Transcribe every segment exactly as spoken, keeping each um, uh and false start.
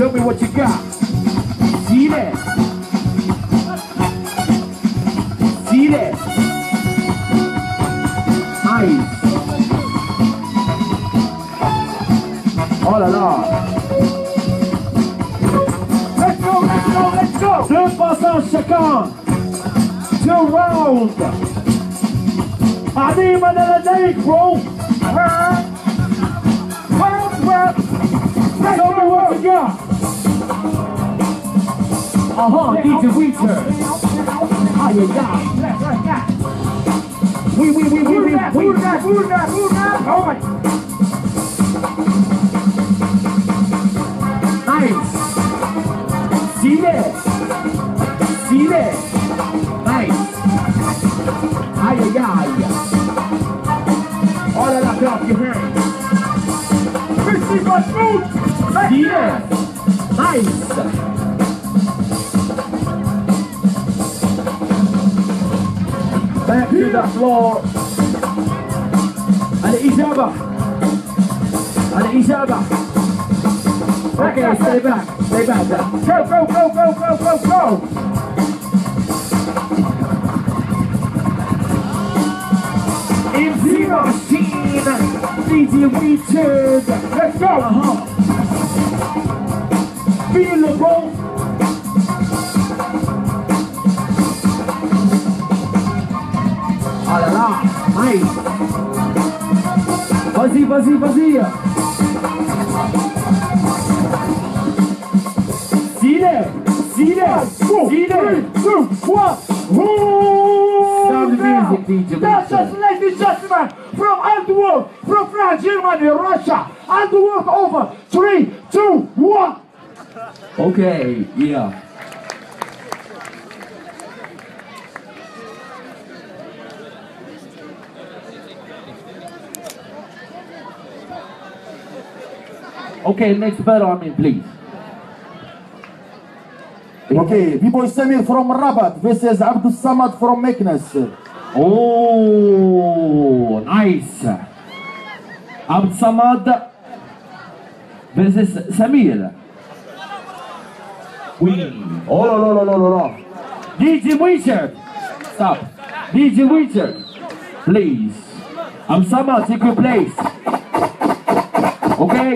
Show me what you got. See that? See that? Nice. Oh là là. Let's go, let's go, let's go. Deux passages chacun. Two rounds. Adim and the bro. Show me what you got. Uh-huh, D J Weezer. Aye, aye, aye. We, we, we, we, we, we. Move that, move that, move that. Oh my. Nice. See that? See that? Nice. Aye, aye, aye. All of that off your hands. fifty bucks food. See that? Nice. Back to the floor. الإجابة. الإجابة. Okay, stay back. Stay back. Go, go, go, go, go, go, go. M C Machine. D J Richard. Let's go. Uh-huh. Feel the ball. Oh là là, nice. Vas-y, vas-y, vas-y. See there, see there, see there. Two, one. Stop the music, D J. That's us, ladies and gentlemen, from Antwerp, from France, Germany, Russia. Antwerp over. Three, two, one. Okay, yeah. Okay, next battle, I mean, please. Okay, B-Boy Samir from Rabat versus Abdul Samad from Meknes. Oh, nice. Abdul Samad versus Samir. Oui. Oh là là là là là. D J Richard. Stop. D J Richard. Please. Abdul Samad, take your place. Okay?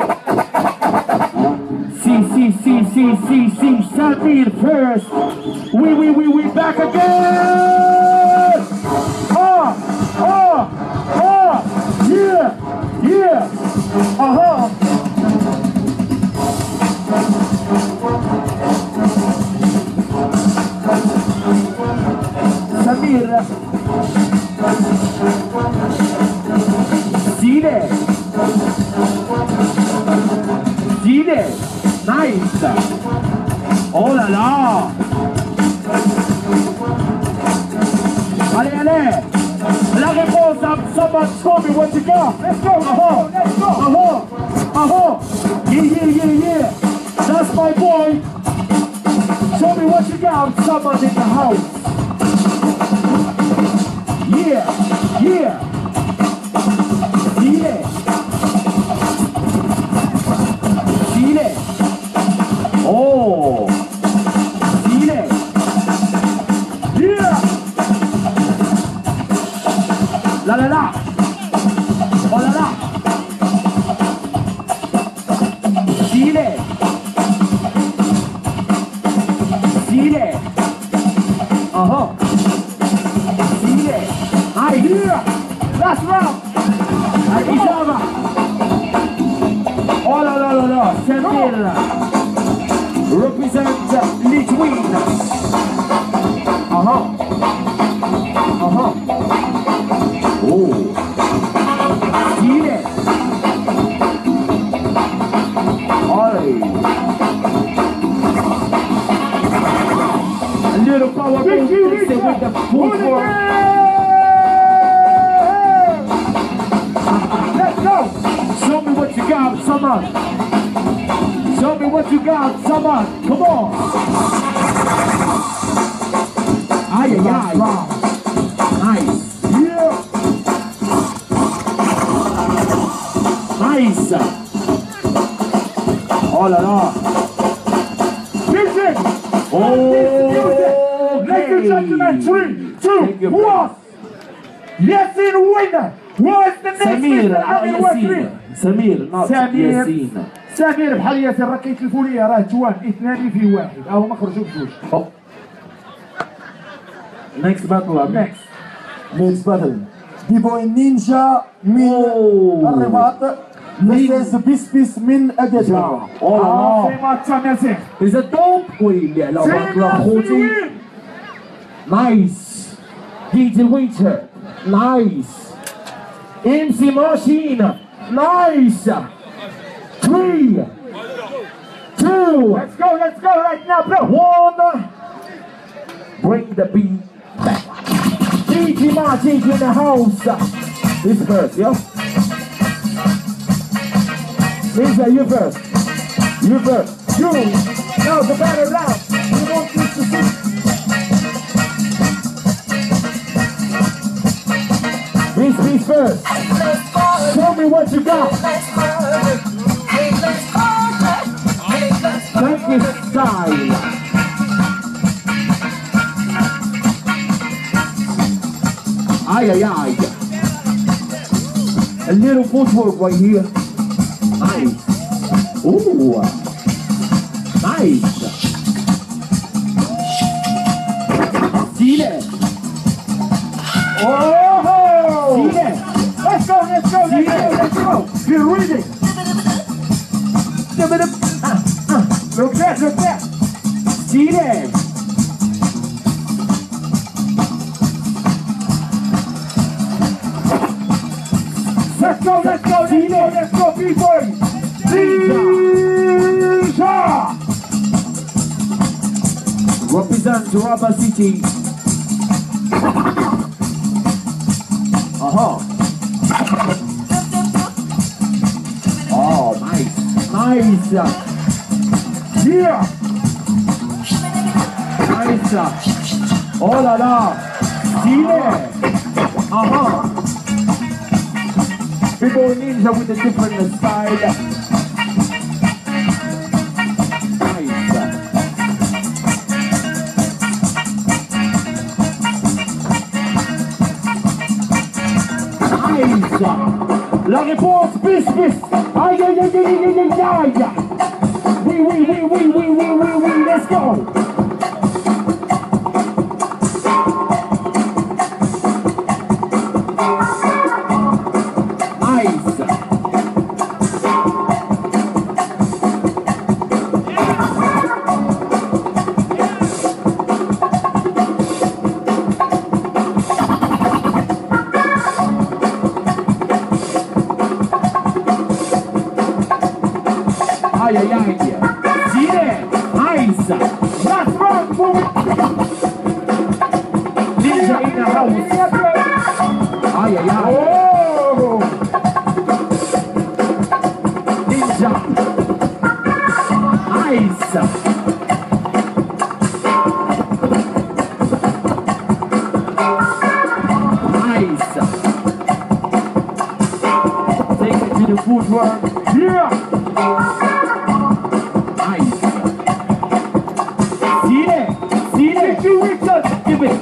See, see, see, see, see, see, Samir first. We, we, we, we back again. Ah, ah, ah, yeah, yeah, uh-huh. Samir. See that? See that? Nice. Oh là là. Allez, allez. La réponse à Samad, show me what you got. Let's go. Uh-huh. Let's go. Uh-huh. Uh-huh. Yeah, yeah, yeah, yeah. That's my boy. Show me what you got. Samad in the house. Yeah, yeah. See that? See that? Oh, see that? Yeah. La la la. Oh la la. See that? See that? Uh huh. See that? I hear. Last round. الإجابة. Oh la la la la. Samir. Represent Lithuania. Uh-huh. Uh-huh. Oh. See that? Alright. A little power move with the full force. Let's go. Show me what you got, someone. Show me what you got, someone. Come on. Aye, aye, aye. Nice. Yeah. Nice. Oh là là. Oh, ladies and gentlemen, three, two, one. Yasin winner. What is the next سمير Yasin. سمير not ياسين. سمير بحال ياسين راه كيتلفوا لي راه جوان اثنان في واحد اهو ما خرجوا بجوج. Next battle. Next. Next battle. B-boy Ninja من الرباط versus بيس بيس من أداجا. اه في ماتش مزيان. إذا توب واللي على باطل خوتي. Nice. دي جي ويتر. Nice. إم سي ماشين. Nice. Three. Two. Let's go, let's go right now, bro. One. Bring the beat back. D J Magic in the house. This first, yeah? Ninja, you first. You first. You. Now the battle round. You want this to see. Beast, beast first. Show me what you got. Turkish style. Ay, ay, ay. A little footwork right here. Nice. Ooh. Nice. See that? Oh! See that? Let's go, let's go, let's go, let's go. You're reading. Look there, look there. See that? Let's go, let's go, let's go, let's go, B-boy! Ninja! Represent Jaraba City. Uh-huh. Oh, nice. Nice. Yeah! Nice. Oh la la. See that? Uh-huh. People Ninja with a different style. Nice. Nice. La réponse, bis, bis. Aïe, aïe, aïe, aïe, aïe, aïe, aïe. Oui, oui, oui, oui, oui, oui, oui, oui, let's go. Ay, ay, ay. See that? Nice. Last round, boy! Ninja in the house. Ay, ay, ay. Oh! Ninja. Nice. Nice. Take it to the footwork. Yeah! Nice. See that? See that? Two weeks up! Give it.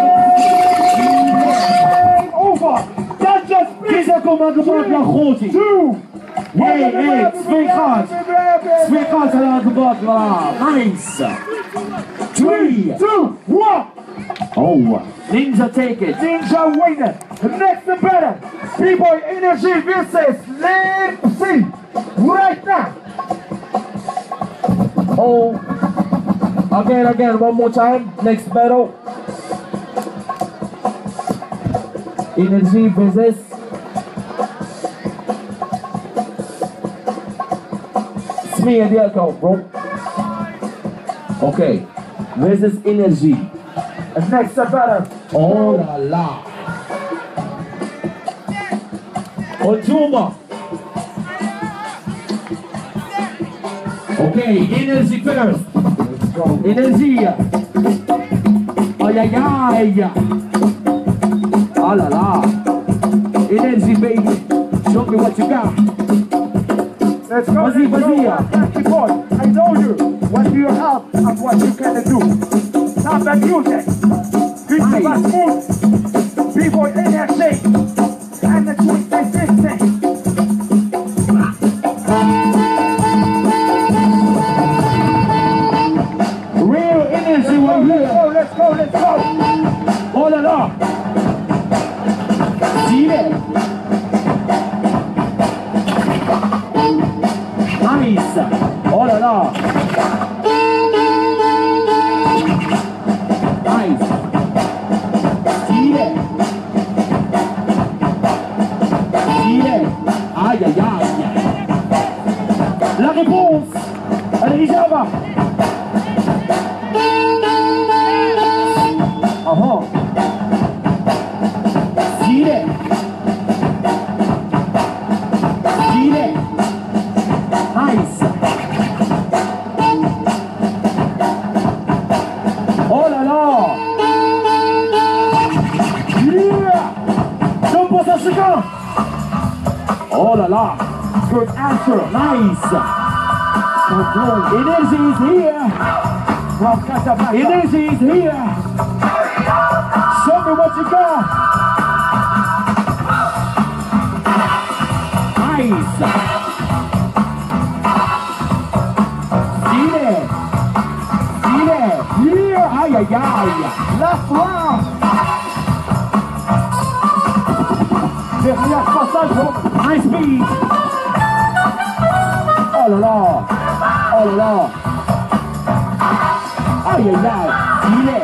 Game over! That's just Kies er komt aan de grote. two! Hey, hey, twee gaat. Twee gaat aan de bak. Nice. Three. Two! One! Oh. Ninja take it. Ninja winner! Next battle! B-boy Energy versus Leipzig! Right now! Oh. Again, again, one more time. Next battle. Energy versus Smear the alcohol, bro. Okay. Versus Energy. And next battle! Oh la la. Ojuma. Okay, Energy first. Energy. Ay, ay, ay. Ah la la. Energy, baby. Show me what you got. Let's go! Bazi, let's go. Bazi. Back to board. I know you! One give you help of what you can do. Now the music. Festival Smooth. B-Boy Energy. And the twisted fifty. Real energy right here. Let's go, let's go, let's go. Oh là là. Stylé. Nice. Oh là là. Nice. Stylé. Stylé. Aïe aïe aïe. La réponse. Allez, Ijaba. Uh-huh. Stylé. Stylé. Nice. Oh là là. Yeah. Don't put us again. Oh là là. Good answer. Nice. Energy is here. From Casablanca. Energy is here. Show me what you got. Nice. Stylé. Stylé. Yeah. Aïe aïe aïe. Last round. Dernier passage. Nice beat. Oh là là. Oh là là. Aïe aïe aïe. Stylé.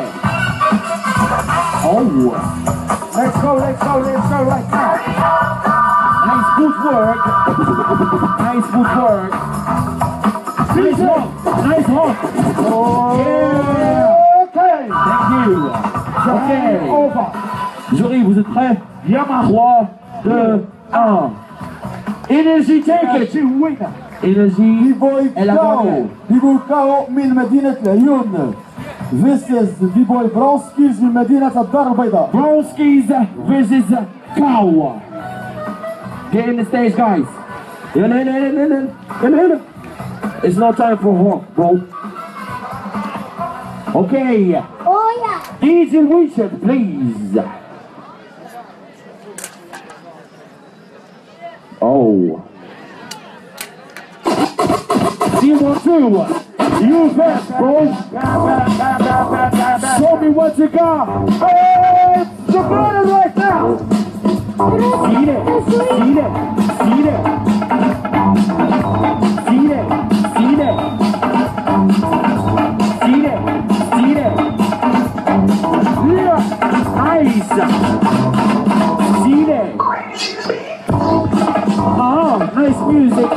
Oh. Let's go, let's go, let's go right now. Nice footwork. Nice footwork. Nice walk. Nice walk. Oh. Yeah. Okay. Thank you. Okay. Over. Jury, vous êtes prêts? trois, deux, un. Energy, take it. Energy winner. Energy. B-Boy Elle a كاو gagné. B-Boy كاو من مدينة العيون فيسز B-Boy برونسكيز من مدينة الدار البيضاء. Bronskis versus Cow. Get in the stage, guys. In, in, in, in, in, in, in. It's no time for walk, bro. Okay. Oh yeah. D J Richard, please. Oh. Zero two. You first, bro. Show me what you got. Hey, the brother right now. See it. See it. See it. See it. See it. See it. See it. Yeah. Nice. See it. Ah, nice music.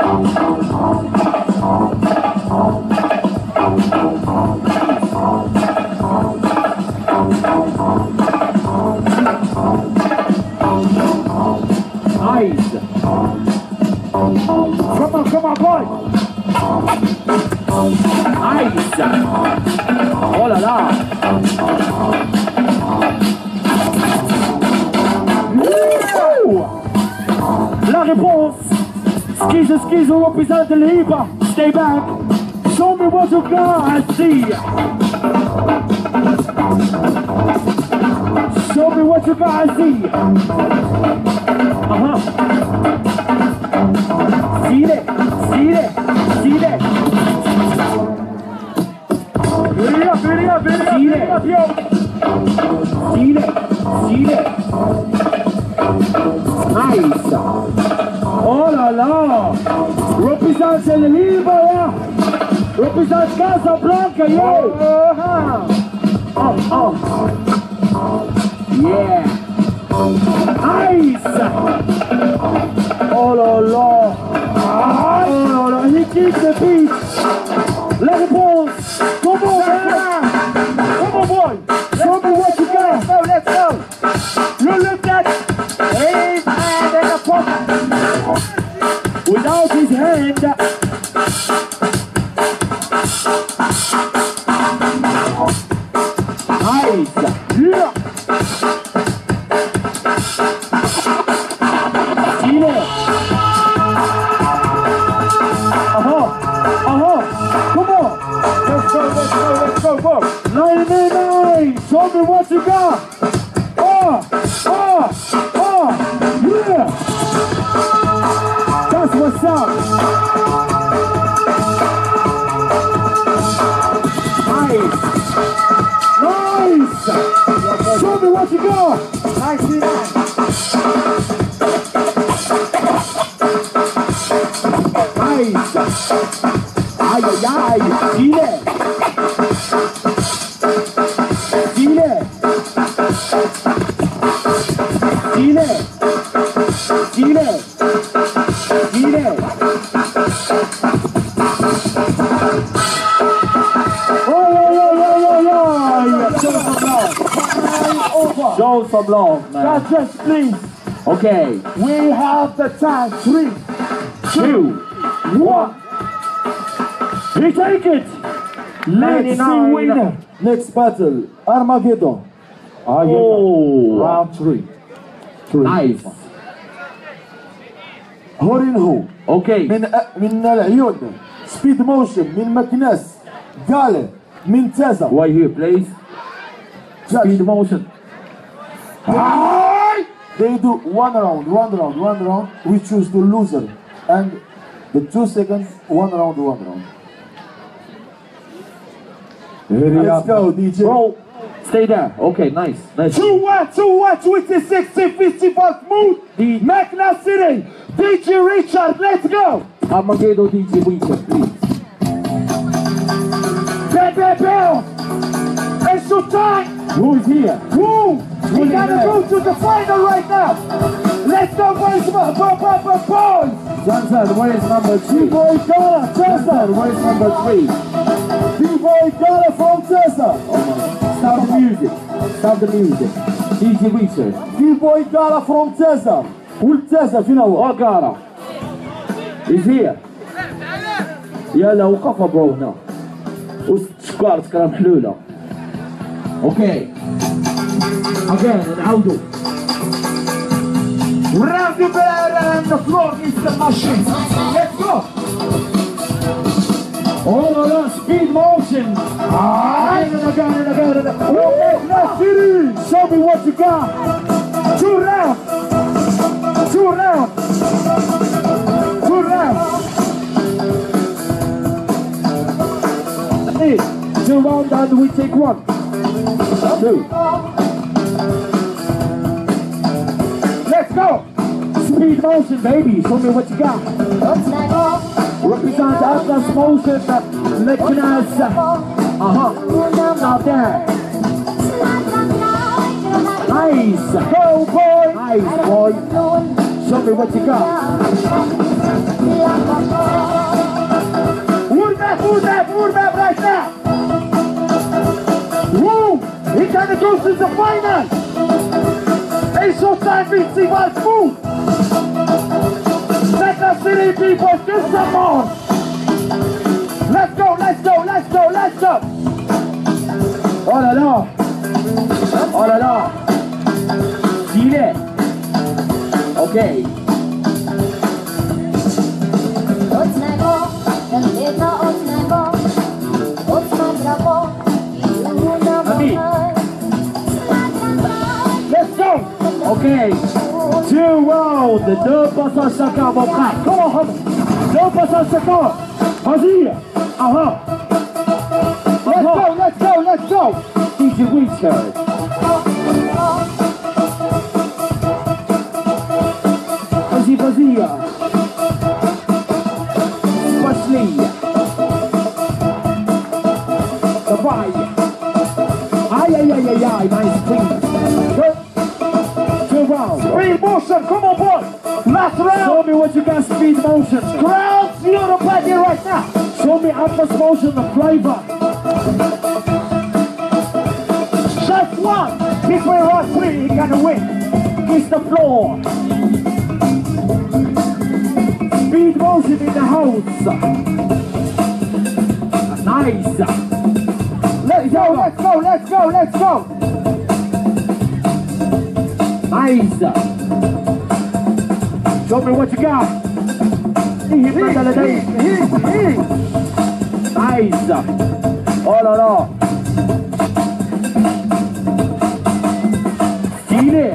Nice. Come on, come on, boy. Nice. Oh là là. Woo! La réponse. Skis and skis will represent the Liba. Stay back. Show me what you got. I see. Show me what you got. I see. Uh-huh. See it. See it. See it. Video, video, video, See video, it. yo. See it. See it. Nice. Oh là là. Represent el Liba, yeah. Represent Casablanca, yo. Uh-huh. Oh, oh. Yeah. Nice. Oh là là. Oh là là. He keeps the beat. La réponse. Come on, man. Come on, boy. Show me what you got. Let's go, let's go. You look at his hand in the pocket. Without his hand. Nice. Yeah. See it. Uh-huh. Uh-huh. go, go. ninety-nine, show me what you got. Oh, oh, oh, yeah. That's what's up. Nice. Nice. Show me what you got. ninety-nine. Nice. Ay, ay, ay. Dile. Dile. Dile. Dile. Dile. Oh, yo, yo, yo, yo, yo. Show some love. Show some love, man. That's just please. Okay. We have the time. Three, Two. one. He take it. Let's see winner. Next battle, Armageddon. Oh. Round three. Three. Nice. هورينهو Okay. من من العيون. سبيد موشن من مكناس. قال من تازا. Why here, please? Speed motion. They do one round, one round, one round. We choose the loser, and the two seconds, one round, one round. Let's go, D J. Bro, stay there. Okay, nice. Nice. two one, two one, twenty-six Festival Mood, The- Magna City, D J Richard, let's go! Armageddon D J Winter, please. Bam, bam, bam! It's your time! Who's here? Woo! We gotta go to the final right now! Let's go, boys! Boys! boys, boys. Johnson, where is number three? B-Boy Gala, Johnson, where is number three? B-Boy Gala from Tessa. Stop the music. Stop the music. D J Winter. B-Boy Gala from Tessa. والتازا فين هو؟ Oh, Gara. He's here. يلا وقفة برو هنا. وشكار سكرة محلولة. اوكي. Again, نعاودو. Round the bell and the floor is the machine. Let's go! Oh, no, speed motion. Alright! Again and again and again and again. Magna City! Show me what you got. Two rounds! Two rounds! Two rounds! Hey, two rounds and we take one. Two. Let's go! Speed motion, baby. Show me what you got. Represent Atlas motion. Mechanized. Uh-huh. Now there. Nice. Go, boy. Nice, boy. Show me what you got. Move back, move back, move back right now! Woo! He kinda goes to the final! It's your time, Festival Mood! Magna City people, do some more! Let's go, let's go, let's go, let's go! Oh là là. Oh là là. Stylé. Ok. Ami. Let's go! Ok. Two rounds. Deux passages chacun, mon frère. Comment on? Deux passages chacun. Vas-y. Ah ah. Let's go, let's go, let's go! D J Richard. Vas-y, vas-y. Wesley. The bye. Aïe, aïe, aïe, aïe, aïe, nice speed. Good. Two rounds. Speed motion, come on boy! Last round! Show me what you got, speed motion. Ground zero body right now! Show me Atlas motion, the flavor. Just one! Between us three, he gonna win! Kiss the floor. Speed motion in the house. Nice. Let's go, let's go, let's go, let's go! Nice. Show me what you got. He, he, he, he! Nice. Oh là là. Stylé.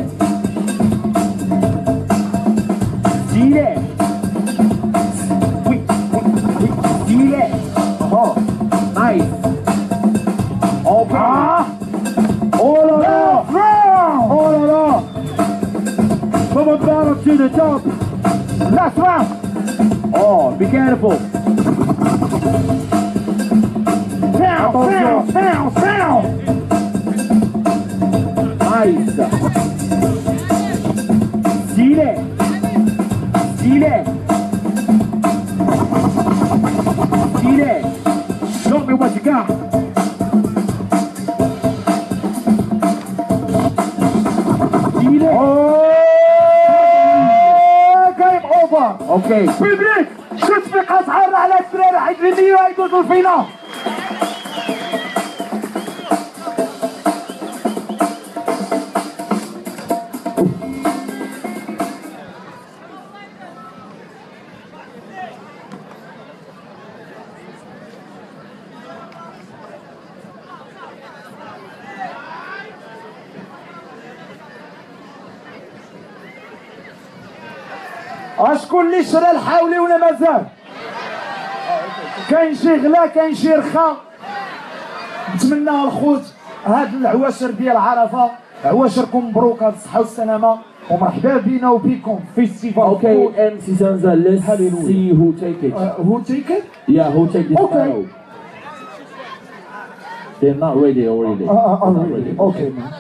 Stylé. Oui, oui, oui. Stylé. Oh, nice. Okay. Ah. Oh là là. Oh là là. From the bottom to the top. Last round. Oh, be careful. Down, down, down, down. Nice. Stylé. Stylé. Stylé. Show me what you got. Stylé. Oh, game over. Okay. بيبليك شو تفيق اسعار على الدراري حيت اللي يدوزوا الفينال. اشكون اللي شرا الحاولي ولا مازال؟ كاين شي غلا كاين شي رخا. نتمنى الخوت هاد العواشر ديال عرفه عواشركم مبروك هاد الصحه والسلامه ومرحبا بينا وبيكم في فيستيفال. Okay, M C Sansa, let's see who take it. هو تيك ات؟ Yeah, who take this Okay. battle? They're not ready already. اه Not اه ready. اوكي مان.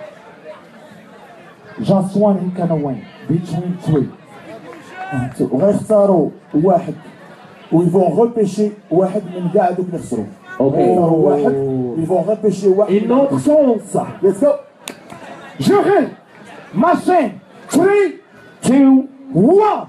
Just one he can win between three. وغيختاروا واحد ويفون غوبيشي واحد من كاع دوك اللي خسروا. اوكي. يختاروا واحد ويفون غوبيشي واحد. Une autre chance. ليتس جو. جوغي ماشين ثلاثة اثنين واحد.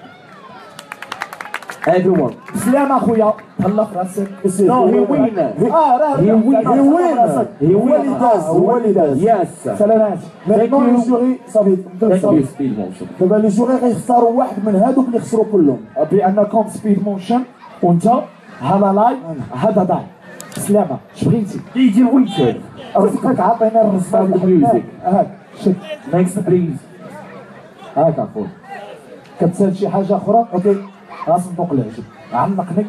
Everyone. سلام اخويا تهلا في راسك. No, he win. اه راه He win. He win. He هو win. اللي داز هو اللي داز. Yes. سلامات. ميتنون you. لي جوري صافي. Thank you, Speed Motion. دابا لي جوري غيختاروا واحد من هادوك اللي خسروا كلهم. بانكم سبيد موشن وانت هذا لايف هذا داي. سلامة اش بغيتي؟ D J Richard. رزقك عطينا الرزق Start the music. هاك شد Next, please. هاك اخويا كتسال شي حاجة أخرى اوكي ها صندوق العجب عنقني.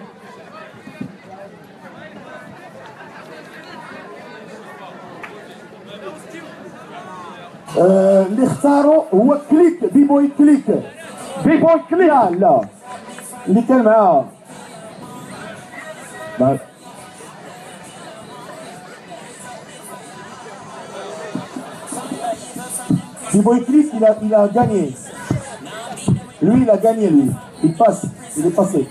آه، اللي اختاروا هو كليك بي بوي كليك. بي بوي كليك. لا لا اللي كان معاه ما- بي بوي كليك il a, il a gagné. Lui il a gagné lui. Il passe, il est passé.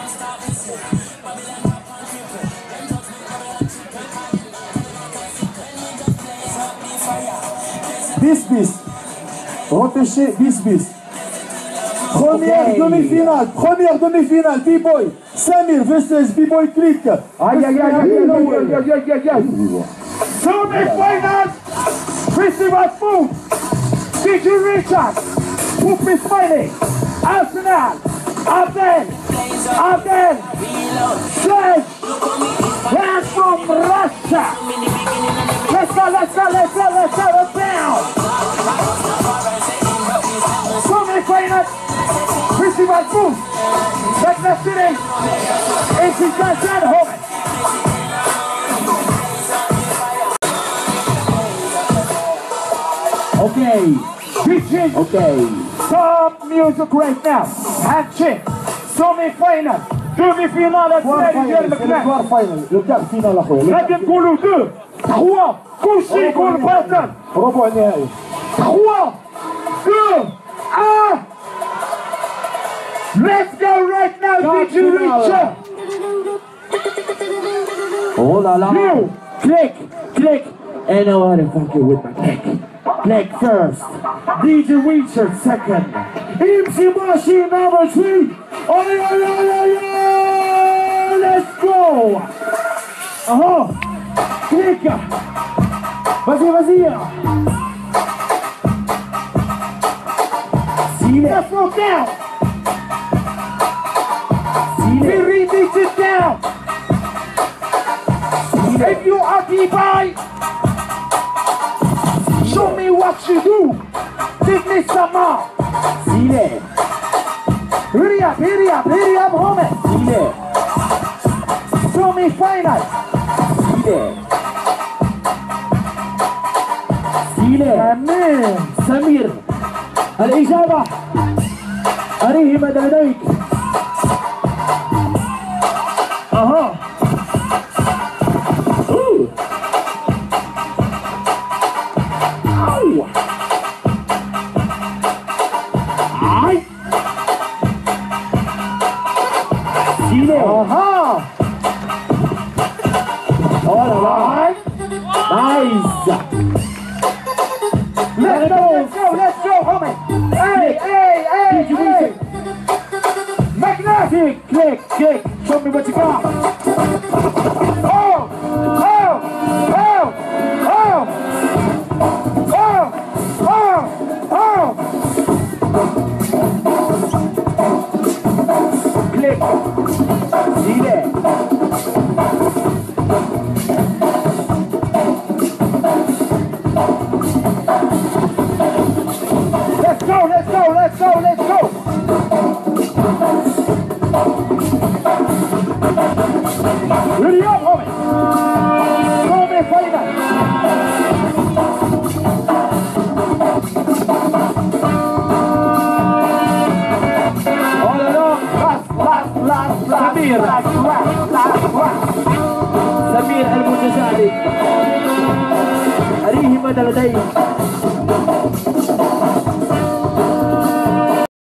Bis bis. Repêché bis bis. Première Ok. demi-finale, première demi-finale, B-Boy. Samir versus B-Boy Click. Aïe aïe aïe aïe aïe aïe aïe aïe aïe aïe. Semi-final Festival Food D J Richard Poupie Smiley Arsenal Abdel Abdel Sledge Hands from Russia. Let's go, let's go, let's go, let's go, let's down. Semi-final Festival Food Techno City A C Johnson Home. Okay. D J Okay. Top music right now. Hatchet. Semi-final. Demi-finale الثاني ديال المكان. كوار فاينل، لو كار فينال اخويا. غادي نقولوا دو تخوا كلشي يكون باتل. ربع النهائي. تخوا دو ان. Let's go right now D J Richard. Oh la la. You. Click. Click. Ain't nobody fucking with my click. Click first. D J Richard second. M C Machine number three. Oh yeah yeah yeah yeah. Let's go. Uh-huh. Click. Vas-y vas-y. Let's go down. We remix it down. If you are Dubai, show me what you do. Give me some more. Sile. Hurry up, hurry up, hurry up, homie. Sile. Show me final. Sile. Sile. Amen. سمير. الإجابة. أريه مدى لديك. أها. أوه. أوه. عاي. سيلة. أها. Oh là là. Nice. Let's go, let's go, let's go, homie. Hey, hey, hey, hey. Magnetic. Click, click. Show me what you got. Oh, oh, oh, oh, oh, oh, oh. Click. Sile. Let's go, let's go, let's go, let's go. Ready up, homie. Show me final. Oh là là. Last, last, last, last, Samir. last, last, last, last. سمير المتشارك. أريه مدى لديك.